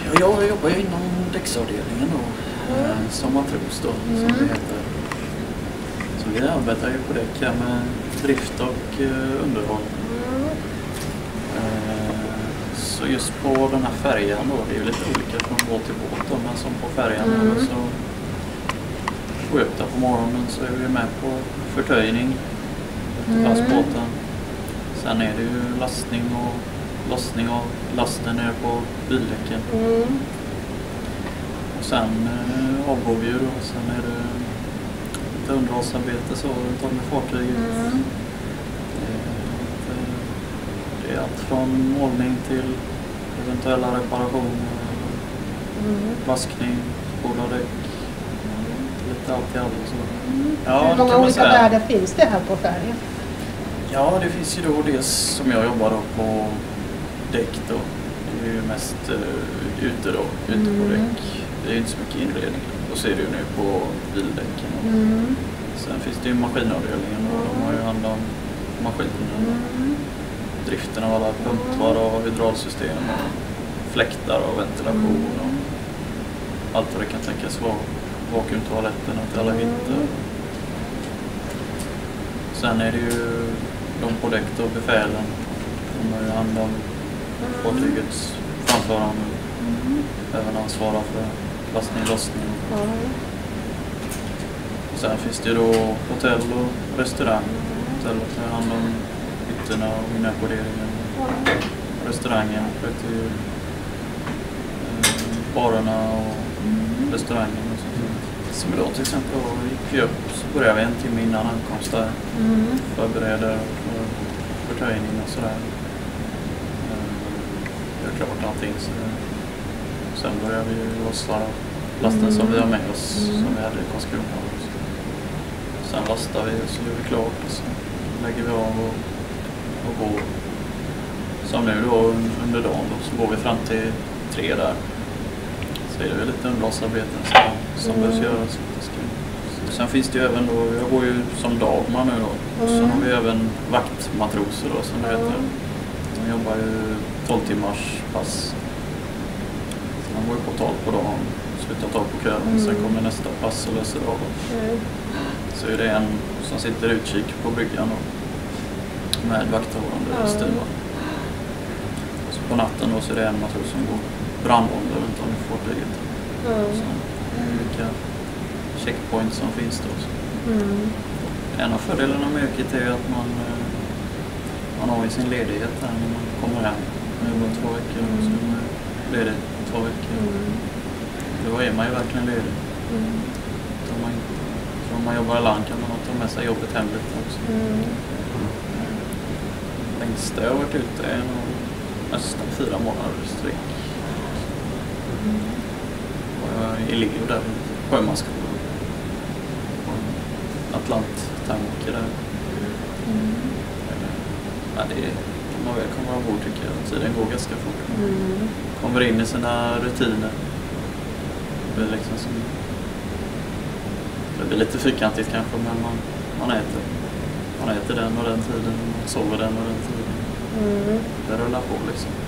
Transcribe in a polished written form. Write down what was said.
Jag jobbar ju inom däcksavdelningen då, som matros då, som det heter. Så vi arbetar ju på däck här med drift och underhåll. Så just på den här färjan då, det är ju lite olika från båt till båt då, men som på färjan så går jag upp där på morgonen så är vi med på förtöjning till lastbåten. Sen är det ju lastning och lossning av lasten ner på bildäcken. Och sen avgår vi ju då, sen är det lite underhållsarbete så runt om med fartyget. Det är allt från målning till eventuella reparationer, vaskning, spola däck, lite allt i allt. Ja, hur många olika världar finns det här på färjan? Ja, det finns ju då det som jag jobbar då på däck då. Det är ju mest ute på däck. Det är ju inte så mycket inredning. Och så är det ju nu på bildäcken. Sen finns det ju maskinavdelningen och de har ju hand om maskinen. Driften av alla pumpar och hydraulsystem och fläktar och ventilation och allt vad det kan tänkas vara. Vakuumtoaletterna till alla hytter. Sen är det ju de på däck och befälen. De har ju hand om fartygets framförande. Även ansvara för lastning och lossning. Och sen finns det ju då hotell och restaurang. Hotellet har hand om hytterna och inackorderingen. Restaurangen sköter ju barerna och restaurangen och sånt. Som idag till exempel gick vi upp så började vi en timme innan ankomst där. Förbereder för förtöjning och sådär. Det är klart allting. Så sen börjar vi lossa lasten som vi har med oss som vi hade i Karlskrona. Sen lastar vi och så är vi klart och så lägger vi av och går. Som nu då under dagen då, så går vi fram till 3 där. Så är det väl lite underhållsarbeten som behövs göras. Sen finns det ju även då, jag går ju som dagman nu då. Och sen har vi även vaktmatroser då som det heter. De jobbar ju 12 timmars pass. Så man går ju på 12 på dagen, slutar 12 på kvällen. Sen kommer nästa pass och löser av. Så är det en som sitter utkik på bryggan då, med vakthållande styrman. Så på natten då så är det en matros som går brandvarnare runt om i fartyget. Så olika checkpoints som finns då. En av fördelarna med yrket är att man har ju sin ledighet där när man kommer hem. Man jobbar 2 veckor och så är man ledig 2 veckor. Då är man ju verkligen ledig. Om man jobbar i land kan man ta med sig jobbet hem lite också. Längsta jag har varit ute är nog nästan 4 månader sträck. Och jag är elev där i sjömansskolan. Atlantanker där. Ja, det är, om man väl kommer ombord tycker jag att tiden går ganska fort. Kommer in i sina rutiner. Det blir liksom som... Det blir lite fyrkantigt kanske, men man äter den och den tiden, man sover den och den tiden. Det rullar på liksom.